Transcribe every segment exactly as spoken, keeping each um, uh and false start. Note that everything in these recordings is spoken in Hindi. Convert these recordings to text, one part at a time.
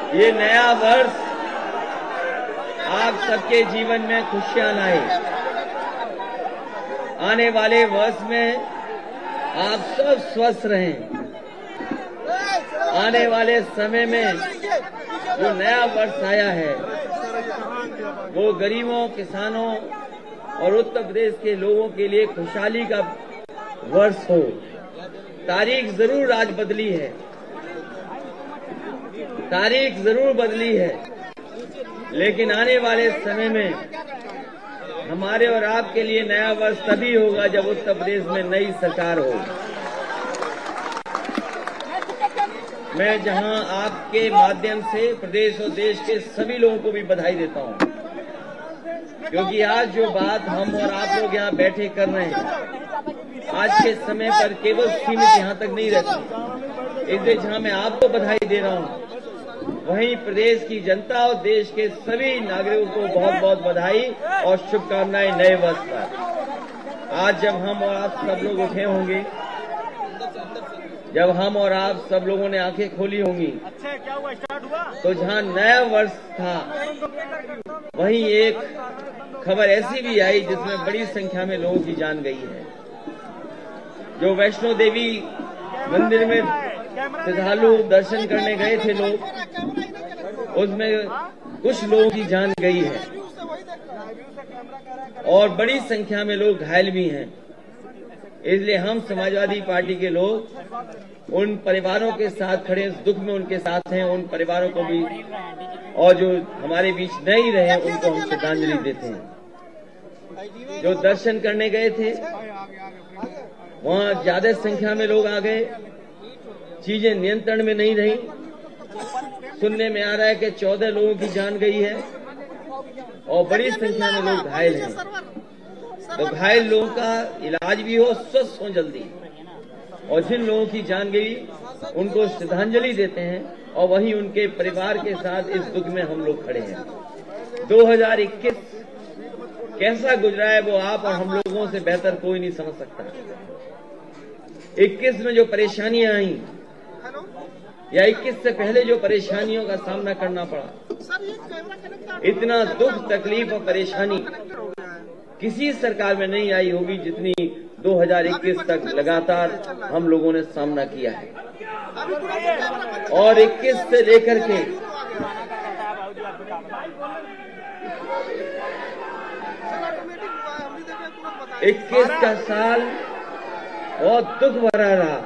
ये नया वर्ष आप सबके जीवन में खुशियां लाए। आने वाले वर्ष में आप सब स्वस्थ रहें। आने वाले समय में जो नया वर्ष आया है वो गरीबों, किसानों और उत्तर प्रदेश के लोगों के लिए खुशहाली का वर्ष हो। तारीख जरूर आज बदली है, तारीख जरूर बदली है, लेकिन आने वाले समय में हमारे और आपके लिए नया वर्ष तभी होगा जब उत्तर प्रदेश में नई सरकार हो। मैं जहां आपके माध्यम से प्रदेश और देश के सभी लोगों को भी बधाई देता हूं, क्योंकि आज जो बात हम और आप लोग यहां बैठे कर रहे हैं आज के समय पर केवल सीमित यहां तक नहीं रहती। इसलिए जहां मैं आपको बधाई दे रहा हूं, वहीं प्रदेश की जनता और देश के सभी नागरिकों को बहुत बहुत बधाई और शुभकामनाएं नए वर्ष पर। आज जब हम और आप सब लोग उठे होंगे, जब हम और आप सब लोगों ने आंखें खोली होंगी, तो जहां नया वर्ष था वहीं एक खबर ऐसी भी आई जिसमें बड़ी संख्या में लोगों की जान गई है। जो वैष्णो देवी मंदिर में श्रद्धालु दर्शन करने गए थे लोग, उसमें कुछ लोगों की जान गई है और बड़ी संख्या में लोग घायल भी हैं। इसलिए हम समाजवादी पार्टी के लोग उन परिवारों के साथ खड़े, इस दुख में उनके साथ हैं। उन परिवारों को भी और जो हमारे बीच नहीं रहे उनको हम श्रद्धांजलि देते हैं। जो दर्शन करने गए थे वहां ज्यादा संख्या में लोग आ गए, चीजें नियंत्रण में नहीं रही। सुनने में आ रहा है कि चौदह लोगों की जान गई है और बड़ी संख्या में लोग घायल हैं। तो घायल लोगों का इलाज भी हो, स्वस्थ हो जल्दी, और जिन लोगों की जान गई उनको श्रद्धांजलि देते हैं और वहीं उनके परिवार के साथ इस दुख में हम लोग खड़े हैं। दो हज़ार इक्कीस कैसा गुजरा है वो आप और हम लोगों से बेहतर कोई नहीं समझ सकता। इक्कीस में जो परेशानियां आई या इक्कीस से पहले जो परेशानियों का सामना करना पड़ा, इतना दुख, तकलीफ और परेशानी किसी सरकार में नहीं आई होगी जितनी दो हज़ार इक्कीस तक लगातार हम लोगों ने सामना किया है। और इक्कीस से लेकर के इक्कीस का साल बहुत दुख भरा रहा।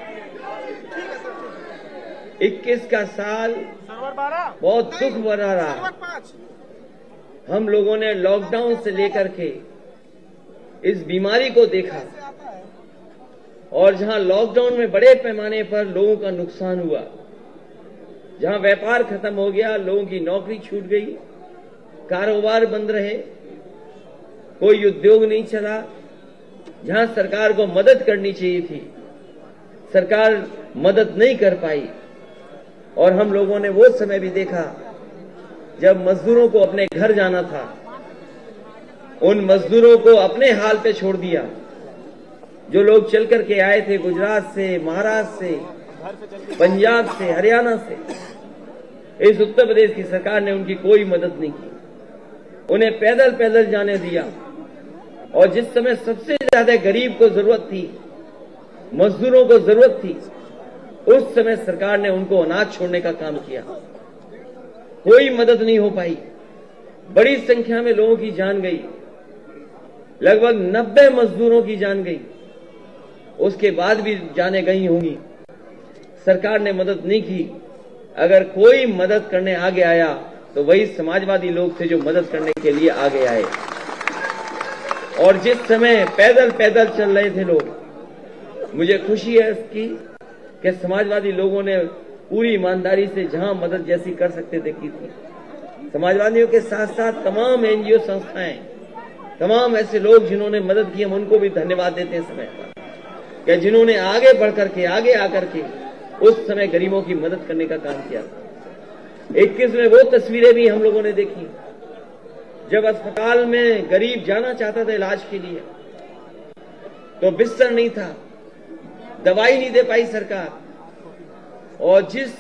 इक्कीस का साल बहुत दुख भरा रहा। हम लोगों ने लॉकडाउन से लेकर के इस बीमारी को देखा, और जहां लॉकडाउन में बड़े पैमाने पर लोगों का नुकसान हुआ, जहां व्यापार खत्म हो गया, लोगों की नौकरी छूट गई, कारोबार बंद रहे, कोई उद्योग नहीं चला, जहां सरकार को मदद करनी चाहिए थी सरकार मदद नहीं कर पाई। और हम लोगों ने वो समय भी देखा जब मजदूरों को अपने घर जाना था, उन मजदूरों को अपने हाल पे छोड़ दिया। जो लोग चल करके आए थे गुजरात से, महाराष्ट्र से, पंजाब से, हरियाणा से, इस उत्तर प्रदेश की सरकार ने उनकी कोई मदद नहीं की, उन्हें पैदल पैदल जाने दिया। और जिस समय सबसे ज्यादा गरीब को जरूरत थी, मजदूरों को जरूरत थी, उस समय सरकार ने उनको अनाज छोड़ने का काम किया। कोई मदद नहीं हो पाई, बड़ी संख्या में लोगों की जान गई, लगभग नब्बे मजदूरों की जान गई। उसके बाद भी जाने गई होंगी, सरकार ने मदद नहीं की। अगर कोई मदद करने आगे आया तो वही समाजवादी लोग थे जो मदद करने के लिए आगे आए। और जिस समय पैदल पैदल चल रहे थे लोग, मुझे खुशी है इसकी कि समाजवादी लोगों ने पूरी ईमानदारी से जहां मदद जैसी कर सकते थे की थी। समाजवादियों के साथ साथ तमाम एनजीओ संस्थाएं, तमाम ऐसे लोग जिन्होंने मदद की, हम उनको भी धन्यवाद देते हैं समय पर, कि जिन्होंने आगे बढ़ करके, आगे आकर के उस समय गरीबों की मदद करने का काम किया। इक्कीस में वो तस्वीरें भी हम लोगों ने देखी जब अस्पताल में गरीब जाना चाहता था इलाज के लिए, तो बिस्तर नहीं था, दवाई नहीं दे पाई सरकार, और जिस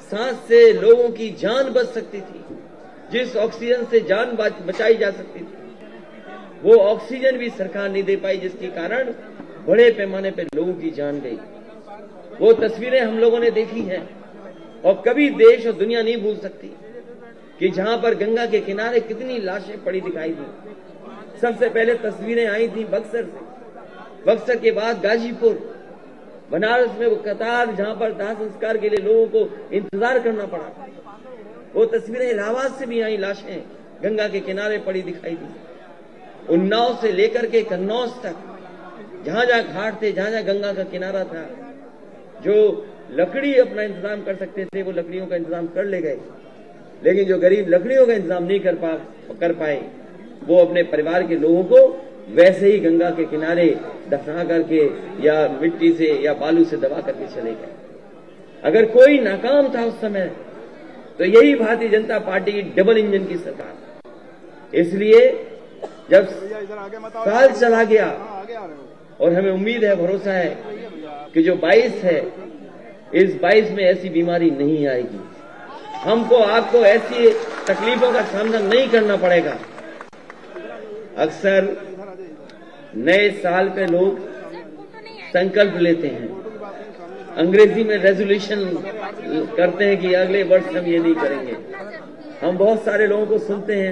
सांस से लोगों की जान बच सकती थी, जिस ऑक्सीजन से जान बचाई जा सकती थी, वो ऑक्सीजन भी सरकार नहीं दे पाई, जिसके कारण बड़े पैमाने पर लोगों की जान गई। वो तस्वीरें हम लोगों ने देखी हैं और कभी देश और दुनिया नहीं भूल सकती कि जहां पर गंगा के किनारे कितनी लाशें पड़ी दिखाई दी। सबसे पहले तस्वीरें आई थी बक्सर से, बक्सर के बाद गाजीपुर, बनारस में वो कतार जहां पर दाह संस्कार के लिए लोगों को इंतजार करना पड़ा। वो तस्वीरें इलाहाबाद से भी आई, लाशें गंगा के किनारे पड़ी दिखाई दी। उन्नाव से लेकर के कन्नौज तक जहां जहां घाट थे, जहां जहां गंगा का किनारा था, जो लकड़ी अपना इंतजाम कर सकते थे वो लकड़ियों का इंतजाम कर ले गए, लेकिन जो गरीब लकड़ियों का इंतजाम नहीं कर पा कर पाए वो अपने परिवार के लोगों को वैसे ही गंगा के किनारे दफना करके या मिट्टी से या बालू से दबा करके चले गए। अगर कोई नाकाम था उस समय तो यही भारतीय जनता पार्टी की डबल इंजन की सरकार। इसलिए जब साल चला गया और हमें उम्मीद है, भरोसा है कि जो बाईस है, इस बाईस में ऐसी बीमारी नहीं आएगी, हमको आपको ऐसी तकलीफों का सामना नहीं करना पड़ेगा। अक्सर नए साल पे लोग संकल्प लेते हैं, अंग्रेजी में रेजोल्यूशन करते हैं कि अगले वर्ष हम ये नहीं करेंगे। हम बहुत सारे लोगों को सुनते हैं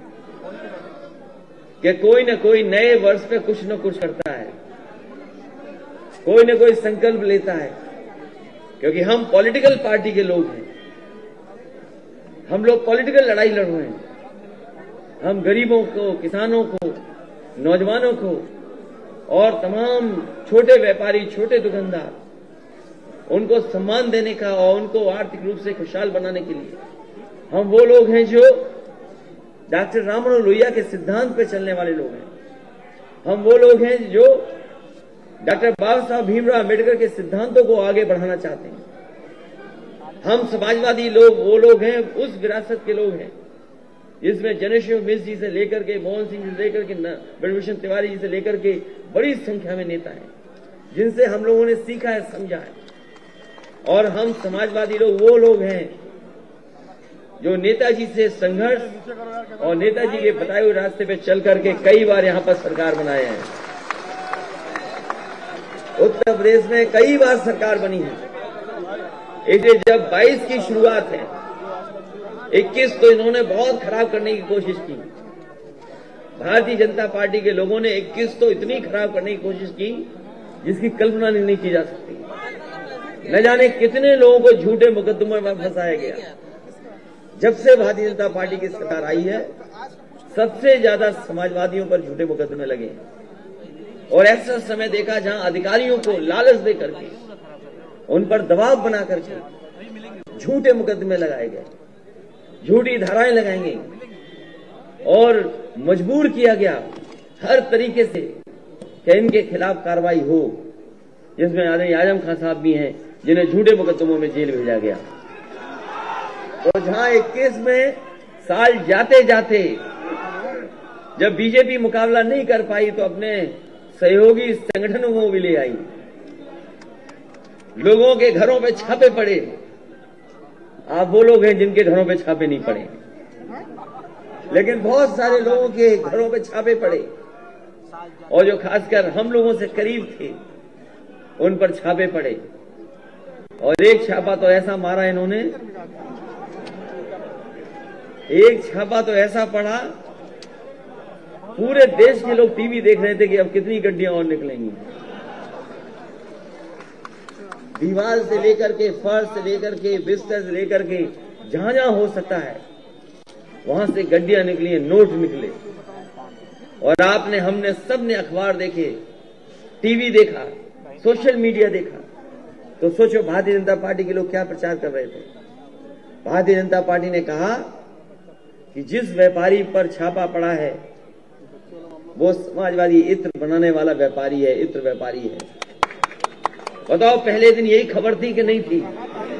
कि कोई न कोई नए वर्ष पे कुछ न कुछ करता है, कोई न कोई संकल्प लेता है, क्योंकि हम पॉलिटिकल पार्टी के लोग हैं, हम लोग पॉलिटिकल लड़ाई लड़ रहे हैं। हम गरीबों को, किसानों को, नौजवानों को और तमाम छोटे व्यापारी, छोटे दुकानदार, उनको सम्मान देने का और उनको आर्थिक रूप से खुशहाल बनाने के लिए हम वो लोग हैं जो डॉक्टर राममनोहर लोहिया के सिद्धांत पर चलने वाले लोग हैं। हम वो लोग हैं जो डॉक्टर बाबा साहब भीमराव अम्बेडकर के सिद्धांतों को आगे बढ़ाना चाहते हैं। हम समाजवादी लोग वो लोग हैं, उस विरासत के लोग हैं जिसमें जनेश्वर मिश्र जी से लेकर के, मोहन सिंह जी से लेकर के, ब्रजभूषण तिवारी जी से लेकर के बड़ी संख्या में नेता हैं जिनसे हम लोगों ने सीखा है, समझा है। और हम समाजवादी लोग वो लोग हैं जो नेताजी से संघर्ष और नेताजी के बताए हुए रास्ते पे चल करके कई बार यहां पर सरकार बनाए हैं। उत्तर प्रदेश में कई बार सरकार बनी है। इसलिए जब बाईस की शुरुआत है, इक्कीस तो इन्होंने बहुत खराब करने की कोशिश की। भारतीय जनता पार्टी के लोगों ने इक्कीस तो इतनी खराब करने की कोशिश की जिसकी कल्पना नहीं की जा सकती। न जाने कितने लोगों को झूठे मुकदमों में फंसाया गया। जब से भारतीय जनता पार्टी की सरकार आई है, सबसे ज्यादा समाजवादियों पर झूठे मुकदमे लगे और ऐसा समय देखा जहां अधिकारियों को लालच दे करके, उन पर दबाव बना करके झूठे मुकदमे लगाए गए, झूठी धाराएं लगाई गई और मजबूर किया गया हर तरीके से कि इनके खिलाफ कार्रवाई हो, जिसमें आदरणीय आजम खान साहब भी हैं जिन्हें झूठे मुकदमों में जेल भेजा गया। तो जहां इक्कीस में साल जाते जाते जब बीजेपी मुकाबला नहीं कर पाई तो अपने सहयोगी संगठनों को भी ले आई, लोगों के घरों पे छापे पड़े। आप वो लोग हैं जिनके घरों पे छापे नहीं पड़े, लेकिन बहुत सारे लोगों के घरों पे छापे पड़े और जो खासकर हम लोगों से करीब थे उन पर छापे पड़े। और एक छापा तो ऐसा मारा इन्होंने, एक छापा तो ऐसा पड़ा, पूरे देश के लोग टीवी देख रहे थे कि अब कितनी गड्डियां और निकलेंगी। दीवार से लेकर के, फर्श से लेकर के, बिस्तर से लेकर के, जहां जहां हो सकता है वहां से गड्डियां निकली, नोट निकले। और आपने, हमने, सबने अखबार देखे, टीवी देखा, सोशल मीडिया देखा, तो सोचो भारतीय जनता पार्टी के लोग क्या प्रचार कर रहे थे। भारतीय जनता पार्टी ने कहा कि जिस व्यापारी पर छापा पड़ा है वो समाजवादी इत्र बनाने वाला व्यापारी है, इत्र व्यापारी है। बताओ, पहले दिन यही खबर थी कि नहीं थी?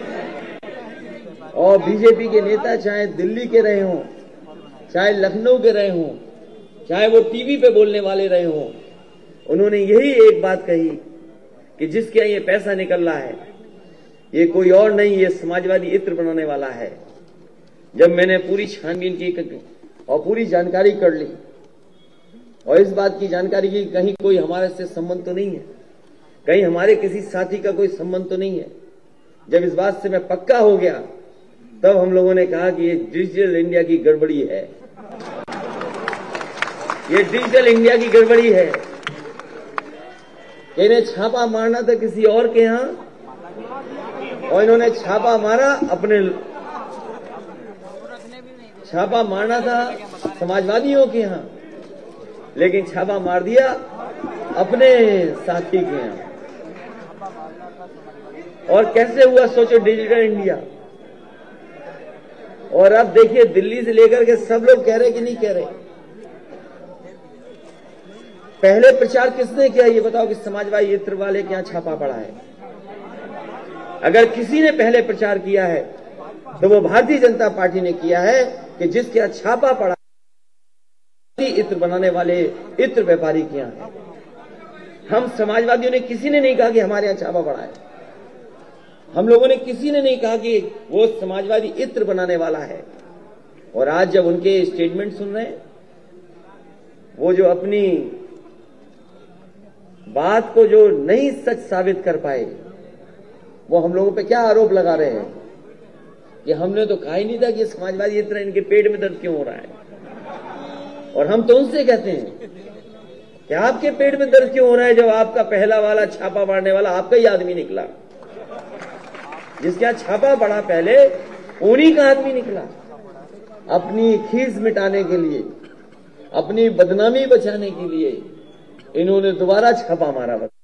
और बीजेपी के नेता चाहे दिल्ली के रहे हों, चाहे लखनऊ के रहे हों, चाहे वो टीवी पे बोलने वाले रहे हों, उन्होंने यही एक बात कही कि जिसके यहाँ ये पैसा निकल रहा है ये कोई और नहीं, ये समाजवादी इत्र बनाने वाला है। जब मैंने पूरी छानबीन की और पूरी जानकारी कर ली और इस बात की जानकारी की कहीं कोई हमारे से संबंध तो नहीं है, कहीं हमारे किसी साथी का कोई संबंध तो नहीं है, जब इस बात से मैं पक्का हो गया तब हम लोगों ने कहा कि ये डिजिटल इंडिया की गड़बड़ी है, ये डिजिटल इंडिया की गड़बड़ी है। इन्हें छापा मारना था किसी और के यहां और इन्होंने छापा मारा अपने, छापा मारना था समाजवादियों के यहां, लेकिन छापा मार दिया अपने साथी के यहां। और कैसे हुआ सोचो डिजिटल इंडिया। और अब देखिए दिल्ली से लेकर के सब लोग कह रहे कि नहीं कह रहे। पहले प्रचार किसने किया ये बताओ कि समाजवादी इत्र वाले के यहां छापा पड़ा है। अगर किसी ने पहले प्रचार किया है तो वो भारतीय जनता पार्टी ने किया है कि जिसके यहां छापा पड़ा इत्र बनाने वाले इत्र व्यापारी के यहां है। हम समाजवादियों ने किसी ने नहीं कहा कि हमारे यहां छापा पड़ा है। हम लोगों ने किसी ने नहीं कहा कि वो समाजवादी इत्र बनाने वाला है। और आज जब उनके स्टेटमेंट सुन रहे हैं, वो जो अपनी बात को जो नहीं सच साबित कर पाए, वो हम लोगों पे क्या आरोप लगा रहे हैं कि हमने तो कहा ही नहीं था कि समाजवादी इत्र इनके पेट में दर्द क्यों हो रहा है। और हम तो उनसे कहते हैं कि आपके पेट में दर्द क्यों हो रहा है जब आपका पहला वाला छापा मारने वाला आपका ही आदमी निकला। जिसके यहां छापा पड़ा पहले उन्हीं का आदमी निकला। अपनी खीस मिटाने के लिए, अपनी बदनामी बचाने के लिए इन्होंने दोबारा छापा मारा।